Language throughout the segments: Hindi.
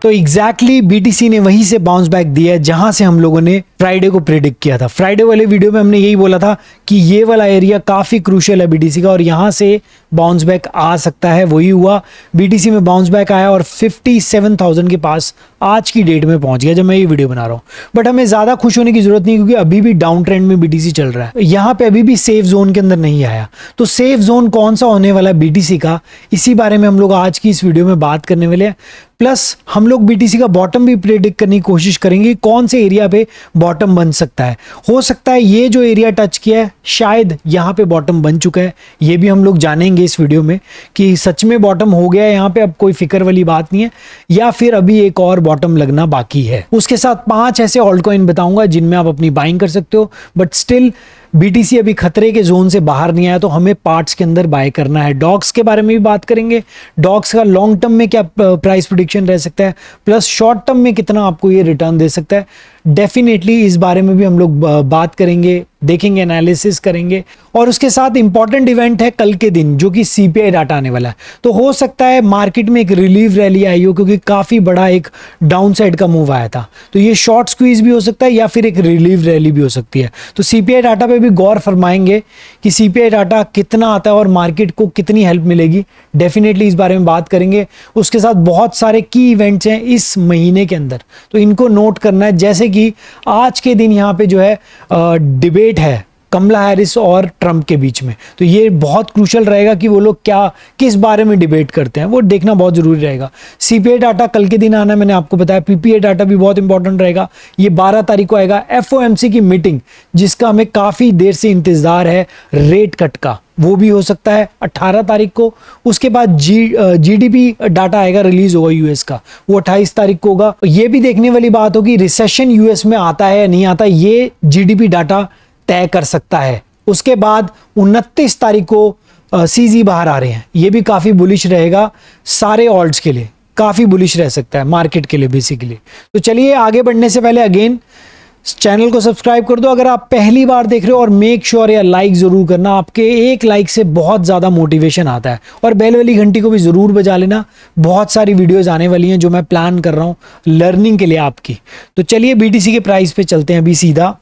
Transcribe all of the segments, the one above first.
तो एग्जैक्टली बीटीसी ने वहीं से बाउंस बैक दिया जहां से हम लोगों ने फ्राइडे को प्रेडिक्ट किया था। फ्राइडे वाले वीडियो में हमने यही बोला था कि ये वाला एरिया काफी क्रूशियल है बीटीसी का और यहां से बाउंस बैक आ सकता है। वही हुआ, बीटीसी में बाउंस बैक आया और 57,000 के पास आज की डेट में पहुंच गया जब मैं ये वीडियो बना रहा हूं। बट हमें ज्यादा खुश होने की जरूरत नहीं, क्योंकि अभी भी डाउन ट्रेंड में बीटीसी चल रहा है। यहां पे अभी भी सेफ जोन के अंदर नहीं आया। तो सेफ जोन कौन सा होने वाला है बीटीसी का, इसी बारे में हम लोग आज की इस वीडियो में बात करने वाले हैं। प्लस हम लोग बीटीसी का बॉटम भी प्रेडिक्ट करने की कोशिश करेंगे, कौन से एरिया पे बॉटम बन सकता है। हो सकता है ये जो एरिया टच किया है शायद यहाँ पे बॉटम बन चुका है, ये भी हम लोग जानेंगे इस वीडियो में कि सच में बॉटम हो गया है यहाँ पे, अब कोई फिक्र वाली बात नहीं है, या फिर अभी एक और बॉटम लगना बाकी है। उसके साथ 5 ऐसे ऑल्ट कॉइन बताऊंगा जिनमें आप अपनी बाइंग कर सकते हो। बट स्टिल बीटीसी अभी खतरे के जोन से बाहर नहीं आया, तो हमें पार्ट्स के अंदर बाय करना है। डॉग्स के बारे में भी बात करेंगे, डॉग्स का लॉन्ग टर्म में क्या प्राइस प्रेडिक्शन रह सकता है, प्लस शॉर्ट टर्म में कितना आपको ये रिटर्न दे सकता है। डेफिनेटली इस बारे में भी हम लोग बात करेंगे, देखेंगे, एनालिसिस करेंगे। और उसके साथ इंपॉर्टेंट इवेंट है कल के दिन, जो कि सीपीआई डाटा आने वाला है। तो हो सकता है मार्केट में एक रिलीफ रैली आई हो, क्योंकि काफी बड़ा एक डाउन साइड का मूव आया था। तो ये शॉर्ट स्क्वीज भी हो सकता है या फिर एक रिलीफ रैली भी हो सकती है। तो सीपीआई डाटा पे भी गौर फरमाएंगे कि सीपीआई डाटा कितना आता है और मार्केट को कितनी हेल्प मिलेगी। डेफिनेटली इस बारे में बात करेंगे। उसके साथ बहुत सारे की इवेंट्स हैं इस महीने के अंदर, तो इनको नोट करना है। जैसे कि आज के दिन यहाँ पे जो है डिबेट है कमला हैरिस और ट्रंप के बीच में, तो ये बहुत क्रूशियल रहेगा कि वो लोग क्या किस बारे में डिबेट करते हैं, वो देखना बहुत जरूरी रहेगा। सीपीआई डाटा कल के दिन आना, मैंने आपको बताया। पीपीआई डाटा भी बहुत इंपॉर्टेंट रहेगा, ये 12 तारीख को आएगा। एफओएमसी की मीटिंग, जिसका हमें काफी देर से इंतजार है, रेट कट का, वो भी हो सकता है 18 तारीख को। उसके बाद जीडीपी डाटा आएगा, रिलीज होगा यूएस का, वो 28 तारीख को होगा। ये भी देखने वाली बात होगी रिसेशन यूएस में आता है या नहीं आता, ये जीडीपी डाटा तय कर सकता है। उसके बाद 29 तारीख को सीजी बाहर आ रहे हैं, ये भी काफी बुलिश रहेगा, सारे ऑल्ट्स के लिए काफी बुलिश रह सकता है, मार्केट के लिए बेसिकली। तो चलिए आगे बढ़ने से पहले अगेन चैनल को सब्सक्राइब कर दो अगर आप पहली बार देख रहे हो, और मेक श्योर या लाइक जरूर करना, आपके एक लाइक से बहुत ज्यादा मोटिवेशन आता है। और बेल वाली घंटी को भी जरूर बजा लेना, बहुत सारी वीडियोस आने वाली हैं जो मैं प्लान कर रहा हूं लर्निंग के लिए आपकी। तो चलिए बीटीसी के प्राइस पे चलते हैं अभी सीधा।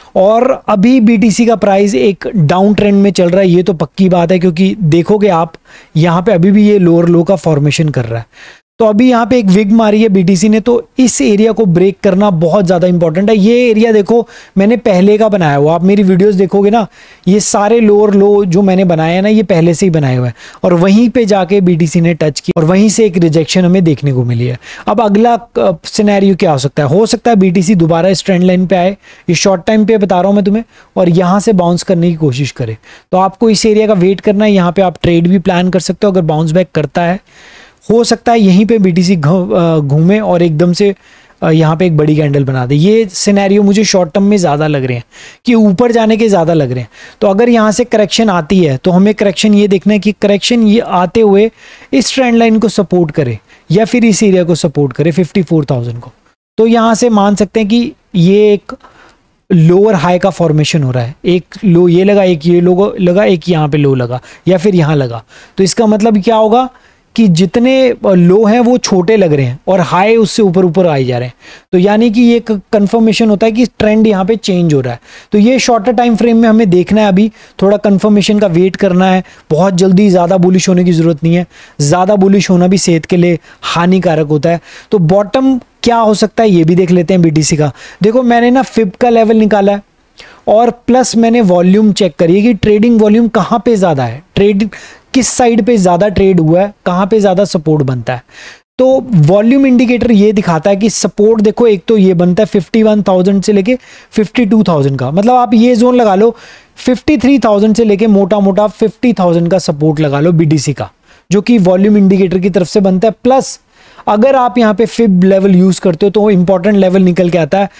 और अभी बीटीसी का प्राइस एक डाउन ट्रेंड में चल रहा है, ये तो पक्की बात है, क्योंकि देखोगे आप यहाँ पे अभी भी ये लोअर लो का फॉर्मेशन कर रहा है। तो अभी यहाँ पे एक विग मारी है बीटीसी ने, तो इस एरिया को ब्रेक करना बहुत ज़्यादा इंपॉर्टेंट है। ये एरिया देखो मैंने पहले का बनाया हुआ, आप मेरी वीडियोस देखोगे ना, ये सारे लोअर लो जो मैंने बनाए हैं ना, ये पहले से ही बनाए हुए हैं, और वहीं पे जाके बीटीसी ने टच किया और वहीं से एक रिजेक्शन हमें देखने को मिली है। अब अगला सिनेरियो क्या हो सकता है बीटीसी दोबारा इस ट्रेंड लाइन पे आए, ये शॉर्ट टाइम पे बता रहा हूँ मैं तुम्हें, और यहाँ से बाउंस करने की कोशिश करे। तो आपको इस एरिया का वेट करना है, यहाँ पे आप ट्रेड भी प्लान कर सकते हो। अगर बाउंस बैक करता है, हो सकता है यहीं पे बीटीसी घूमे और एकदम से यहाँ पे एक बड़ी कैंडल बना दे। ये सिनेरियो मुझे शॉर्ट टर्म में ज़्यादा लग रहे हैं, कि ऊपर जाने के ज़्यादा लग रहे हैं। तो अगर यहाँ से करेक्शन आती है, तो हमें करेक्शन ये देखना है कि करेक्शन ये आते हुए इस ट्रेंड लाइन को सपोर्ट करे या फिर इस एरिया को सपोर्ट करे 54,000 को। तो यहाँ से मान सकते हैं कि ये एक लोअर हाई का फॉर्मेशन हो रहा है, एक लो ये लगा, एक ये लो लगा, एक यहाँ पे लो लगा, या फिर यहाँ लगा। तो इसका मतलब क्या होगा कि जितने लो हैं वो छोटे लग रहे हैं और हाई उससे ऊपर ऊपर आए जा रहे हैं। तो यानी कि ये कंफर्मेशन होता है कि ट्रेंड यहाँ पे चेंज हो रहा है। तो ये शॉर्टर टाइम फ्रेम में हमें देखना है, अभी थोड़ा कंफर्मेशन का वेट करना है। बहुत जल्दी ज़्यादा बुलिश होने की ज़रूरत नहीं है, ज़्यादा बुलिश होना भी सेहत के लिए हानिकारक होता है। तो बॉटम क्या हो सकता है ये भी देख लेते हैं बीटीसी का। देखो मैंने ना फिब का लेवल निकाला है, और प्लस मैंने वॉल्यूम चेक करी है कि ट्रेडिंग वॉल्यूम कहाँ पे ज़्यादा है, ट्रेड किस साइड पे ज़्यादा ट्रेड हुआ है, कहाँ पे ज़्यादा सपोर्ट बनता है। तो वॉल्यूम इंडिकेटर ये दिखाता है कि सपोर्ट देखो, एक तो ये बनता है 51,000 से लेके 52,000 का, मतलब आप ये जोन लगा लो 53,000 से लेके मोटा मोटा 50,000 का सपोर्ट लगा लो बीटीसी का, जो कि वॉल्यूम इंडिकेटर की तरफ से बनता है। प्लस अगर आप यहाँ पे फिब लेवल यूज करते हो तो इंपॉर्टेंट लेवल निकल के आता है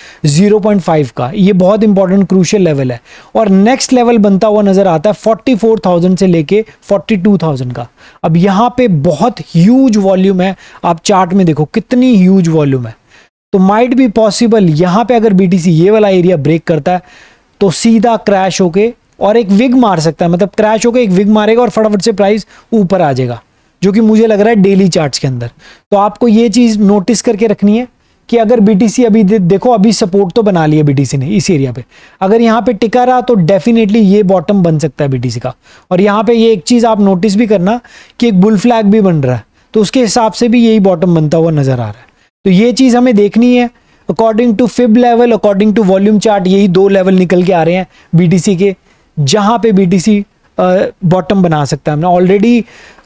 0.5 का, ये बहुत इंपॉर्टेंट क्रूशियल लेवल है। और नेक्स्ट लेवल बनता हुआ नजर आता है 44,000 से लेके 42,000 का। अब यहाँ पे बहुत ह्यूज वॉल्यूम है, आप चार्ट में देखो कितनी ह्यूज वॉल्यूम है। तो माइट बी पॉसिबल यहाँ पे अगर बीटीसी ये वाला एरिया ब्रेक करता है तो सीधा क्रैश होके और एक विग मार सकता है, मतलब क्रैश होके एक विग मारेगा और फटाफट से प्राइस ऊपर आ जाएगा। जो कि मुझे लग रहा है डेली चार्ट्स के अंदर। तो आपको ये चीज नोटिस करके रखनी है कि अगर बीटीसी अभी देखो अभी सपोर्ट तो बना लिया बीटीसी ने इस एरिया पे, अगर यहाँ पे टिका रहा तो डेफिनेटली ये बॉटम बन सकता है बीटीसी का। और यहाँ पे ये एक चीज आप नोटिस भी करना कि एक बुल फ्लैग भी बन रहा है, तो उसके हिसाब से भी यही बॉटम बनता हुआ नजर आ रहा है। तो ये चीज हमें देखनी है। According to Fib level, according to volume chart, यही 2 लेवल निकल के आ रहे हैं बीटीसी के, जहां पे बीटीसी बॉटम बना सकता है। हमने ऑलरेडी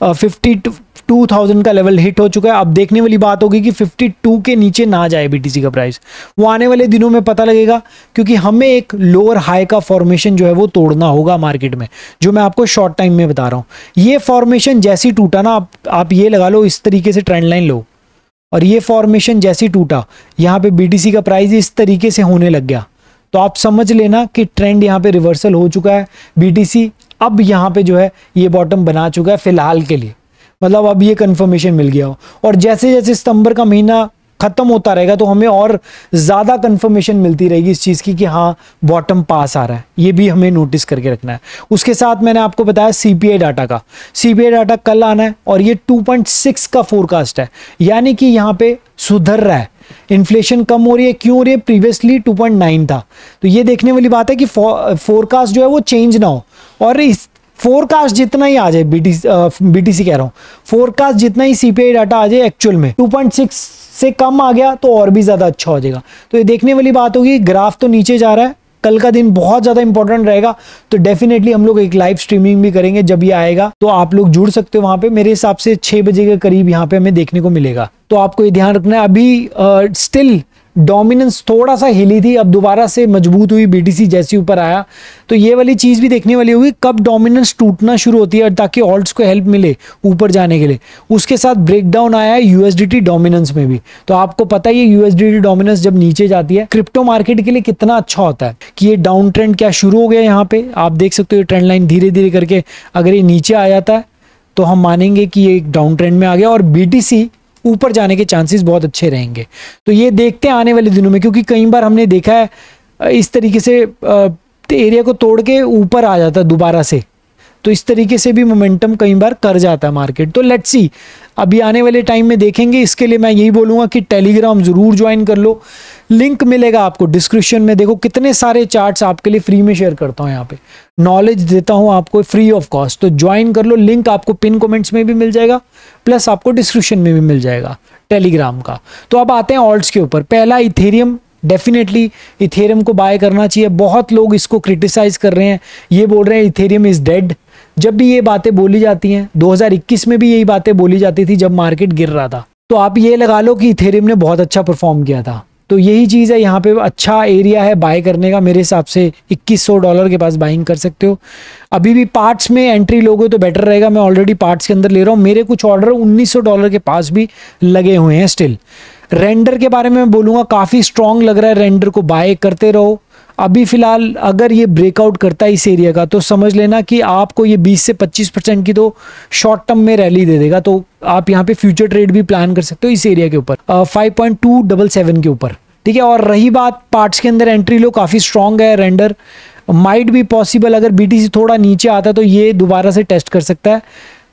52,000 का लेवल हिट हो चुका है। अब देखने वाली बात होगी कि 52 के नीचे ना जाए बीटीसी का प्राइस, वो आने वाले दिनों में पता लगेगा, क्योंकि हमें एक लोअर हाई का फॉर्मेशन जो है वो तोड़ना होगा मार्केट में, जो मैं आपको शॉर्ट टाइम में बता रहा हूं। ये फॉर्मेशन जैसी टूटा ना, आप ये लगा लो, इस तरीके से ट्रेंड लाइन लो, और ये फॉर्मेशन जैसी टूटा, यहाँ पे बीटीसी का प्राइस इस तरीके से होने लग गया, तो आप समझ लेना कि ट्रेंड यहाँ पे रिवर्सल हो चुका है। बीटीसी अब यहाँ पे जो है ये बॉटम बना चुका है फिलहाल के लिए, मतलब अब ये कंफर्मेशन मिल गया हो। और जैसे जैसे सितंबर का महीना खत्म होता रहेगा तो हमें और ज्यादा कंफर्मेशन मिलती रहेगी इस चीज की कि हाँ बॉटम पास आ रहा है, ये भी हमें नोटिस करके रखना है। उसके साथ मैंने आपको बताया सीपीआई डाटा का, सीपीआई डाटा कल आना है और ये 2.6 का फोरकास्ट है, यानी कि यहाँ पे सुधर रहा है, इन्फ्लेशन कम हो रही है। क्यों हो रही है? प्रीवियसली 2.9 था, तो ये देखने वाली बात है कि फोरकास्ट जो है वो चेंज ना हो, और इस फोरकास्ट जितना ही आ जाए, बीटीसी कह रहा हूं, फोरकास्ट जितना ही सीपीआई डाटा आ जाए एक्चुअल में 2.6 से कम आ गया तो और भी ज्यादा अच्छा हो जाएगा। तो ये देखने वाली बात होगी। ग्राफ तो नीचे जा रहा है, कल का दिन बहुत ज्यादा इंपॉर्टेंट रहेगा, तो डेफिनेटली हम लोग एक लाइव स्ट्रीमिंग भी करेंगे जब ये आएगा, तो आप लोग जुड़ सकते हो वहां पे। मेरे हिसाब से 6 बजे के करीब यहाँ पे हमें देखने को मिलेगा, तो आपको ये ध्यान रखना है। अभी स्टिल डोमिनेंस थोड़ा सा हिली थी, अब दोबारा से मजबूत हुई, बीटीसी जैसी ऊपर आया, तो ये वाली चीज भी देखने वाली होगी कब डोमिनेंस टूटना शुरू होती है, ताकि ऑल्ट्स को हेल्प मिले ऊपर जाने के लिए। उसके साथ ब्रेकडाउन आया है यूएसडीटी डोमिनेंस में भी, तो आपको पता ही है यूएसडीटी डोमिनेंस जब नीचे जाती है क्रिप्टो मार्केट के लिए कितना अच्छा होता है कि ये डाउन ट्रेंड क्या शुरू हो गया। यहाँ पे आप देख सकते हो ये ट्रेंड लाइन धीरे धीरे करके अगर ये नीचे आ जाता है तो हम मानेंगे कि ये एक डाउन ट्रेंड में आ गया और बीटीसी ऊपर जाने के चांसेस बहुत अच्छे रहेंगे। तो ये देखते हैं आने वाले दिनों में, क्योंकि कई बार हमने देखा है इस तरीके से एरिया को तोड़ के ऊपर आ जाता है दोबारा से, तो इस तरीके से भी मोमेंटम कई बार कर जाता है मार्केट। तो लेट्स सी, अभी आने वाले टाइम में देखेंगे। इसके लिए मैं यही बोलूंगा कि टेलीग्राम जरूर ज्वाइन कर लो, लिंक मिलेगा आपको डिस्क्रिप्शन में। देखो कितने सारे चार्ट्स आपके लिए फ्री में शेयर करता हूं, यहाँ पे नॉलेज देता हूं आपको फ्री ऑफ कॉस्ट, तो ज्वाइन कर लो। लिंक आपको पिन कमेंट्स में भी मिल जाएगा, प्लस आपको डिस्क्रिप्शन में भी मिल जाएगा टेलीग्राम का। तो अब आते हैं ऑल्ट्स के ऊपर। पहला इथेरियम, डेफिनेटली इथेरियम को बाय करना चाहिए। बहुत लोग इसको क्रिटिसाइज कर रहे हैं, ये बोल रहे हैं इथेरियम इज डेड। जब भी ये बातें बोली जाती हैं, 2021 में भी यही बातें बोली जाती थी जब मार्केट गिर रहा था, तो आप ये लगा लो कि इथेरियम ने बहुत अच्छा परफॉर्म किया था। तो यही चीज है, यहाँ पे अच्छा एरिया है बाय करने का। मेरे हिसाब से $2100 के पास बाइंग कर सकते हो। अभी भी पार्ट्स में एंट्री लोगे तो बेटर रहेगा। मैं ऑलरेडी पार्ट्स के अंदर ले रहा हूँ, मेरे कुछ ऑर्डर $1900 के पास भी लगे हुए हैं स्टिल। रेंडर के बारे में बोलूंगा, काफी स्ट्रांग लग रहा है, रेंडर को बाय करते रहो। अभी फिलहाल अगर ये ब्रेकआउट करता है इस एरिया का, तो समझ लेना कि आपको ये 20 से 25% की तो शॉर्ट टर्म में रैली दे देगा, तो आप यहाँ पे फ्यूचर ट्रेड भी प्लान कर सकते हो इस एरिया के ऊपर 5.277 के ऊपर, ठीक है। और रही बात पार्ट्स के अंदर एंट्री लो, काफी स्ट्रांग है रेंडर, माइट भी पॉसिबल अगर बीटीसी थोड़ा नीचे आता है तो ये दोबारा से टेस्ट कर सकता है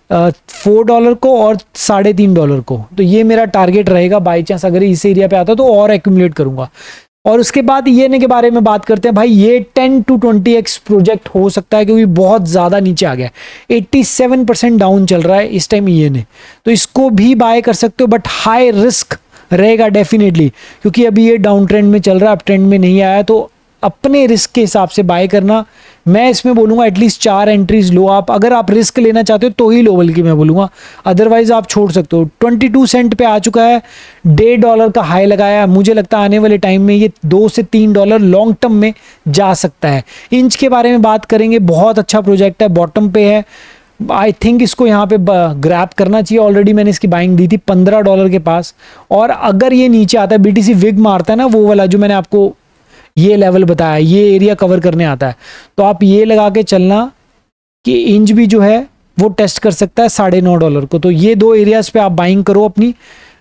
$4 को और $3.5 को। तो ये मेरा टारगेट रहेगा, बाई चांस अगर इस एरिया पे आता तो और एक्यूमुलेट करूंगा। और उसके बाद ये के बारे में बात करते हैं भाई, ये 10 to 20x प्रोजेक्ट हो सकता है क्योंकि बहुत ज्यादा नीचे आ गया, 87% डाउन चल रहा है इस टाइम ये ने, तो इसको भी बाय कर सकते हो, बट हाई रिस्क रहेगा डेफिनेटली, क्योंकि अभी ये डाउन ट्रेंड में चल रहा है, अप ट्रेंड में नहीं आया, तो अपने रिस्क के हिसाब से बाय करना। मैं इसमें बोलूंगा एटलीस्ट 4 एंट्रीज लो आप, अगर आप रिस्क लेना चाहते हो तो ही लो, बल्कि मैं बोलूंगा, अदरवाइज आप छोड़ सकते हो। 22 सेंट पे आ चुका है, $1.5 का हाई लगाया, मुझे लगता है आने वाले टाइम में ये $2 से $3 लॉन्ग टर्म में जा सकता है। इंच के बारे में बात करेंगे, बहुत अच्छा प्रोजेक्ट है, बॉटम पे है, आई थिंक इसको यहाँ पे ग्रैब करना चाहिए। ऑलरेडी मैंने इसकी बाइंग दी थी $15 के पास, और अगर ये नीचे आता है, बीटीसी विग मारता है ना वो वाला जो मैंने आपको ये लेवल बताया, ये एरिया कवर करने आता है, तो आप ये लगा के चलना कि इंच भी जो है वो टेस्ट कर सकता है $9.5 को। तो ये 2 एरियाज पे आप बाइंग करो अपनी,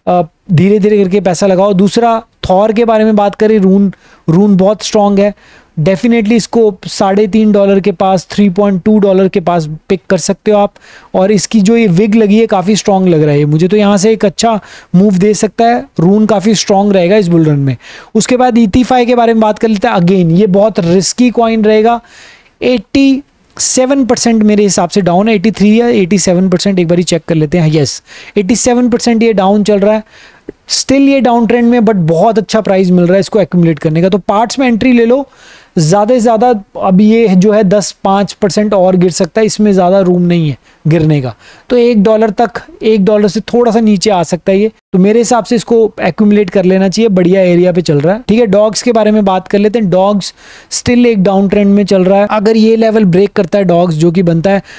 धीरे धीरे करके पैसा लगाओ। दूसरा थॉर के बारे में बात करें, रून बहुत स्ट्रांग है, डेफिनेटली इसको $3.5 के पास, $3.2 के पास पिक कर सकते हो आप। और इसकी जो ये विग लगी है काफ़ी स्ट्रांग लग रहा है मुझे, तो यहाँ से एक अच्छा मूव दे सकता है। रून काफ़ी स्ट्रांग रहेगा इस बुल रन में। उसके बाद ET5 के बारे में बात कर लेते हैं। अगेन ये बहुत रिस्की कॉइन रहेगा। 87% मेरे हिसाब से डाउन है, 83 या 87%, एक बार ही चेक कर लेते हैं। यस, 87% ये डाउन चल रहा है। स्टिल ये डाउन ट्रेंड में, बट बहुत अच्छा प्राइस मिल रहा है इसको एक्यूमुलेट करने का। तो पार्ट्स में एंट्री ले लो, ज़्यादा से ज़्यादा अब ये जो है 10-5% और गिर सकता है, इसमें ज़्यादा रूम नहीं है गिरने का। तो $1 तक, $1 से थोड़ा सा नीचे आ सकता है ये। तो मेरे हिसाब से इसको एक्यूमुलेट कर लेना चाहिए, बढ़िया एरिया पे चल रहा है। ठीक है, डॉग्स के बारे में बात कर लेते हैं। डॉग्स स्टिल एक डाउन ट्रेंड में चल रहा है। अगर ये लेवल ब्रेक करता है डॉग्स, जो कि बनता है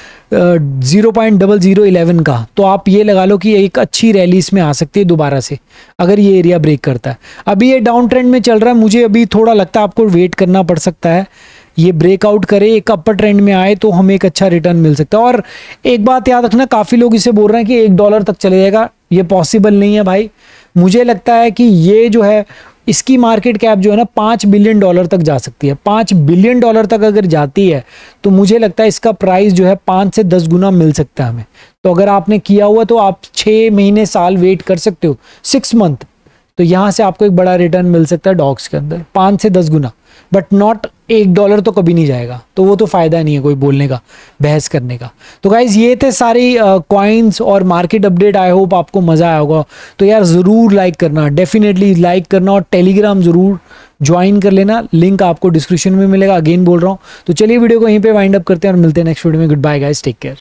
0.0011 का, तो आप ये लगा लो कि एक अच्छी रैली इसमें आ सकती है दोबारा से, अगर ये एरिया ब्रेक करता है। अभी ये डाउन ट्रेंड में चल रहा है, मुझे अभी थोड़ा लगता है आपको वेट करना पड़ सकता है। ये ब्रेकआउट करे, एक अपर ट्रेंड में आए, तो हमें एक अच्छा रिटर्न मिल सकता है। और एक बात याद रखना, काफ़ी लोग इसे बोल रहे हैं कि $1 तक चले जाएगा। ये पॉसिबल नहीं है भाई। मुझे लगता है कि ये जो है, इसकी मार्केट कैप जो है ना $5 बिलियन तक जा सकती है। $5 बिलियन तक अगर जाती है तो मुझे लगता है इसका प्राइस जो है 5 से 10 गुना मिल सकता है हमें। तो अगर आपने किया हुआ तो आप 6 महीने साल वेट कर सकते हो, 6 मंथ, तो यहाँ से आपको एक बड़ा रिटर्न मिल सकता है डॉग्स के अंदर 5 से 10 गुना, बट नॉट $1 तो कभी नहीं जाएगा। तो वो तो फ़ायदा नहीं है कोई बोलने का, बहस करने का। तो गाइज ये थे सारी कॉइन्स और मार्केट अपडेट। आई होप आपको मज़ा आया होगा। तो यार ज़रूर लाइक करना, डेफिनेटली लाइक करना, और टेलीग्राम ज़रूर ज्वाइन कर लेना, लिंक आपको डिस्क्रिप्शन में मिलेगा। अगेन बोल रहा हूँ। तो चलिए वीडियो को यहीं पे वाइंड अप करते हैं और मिलते हैं नेक्स्ट वीडियो में। Good bye guys, take care.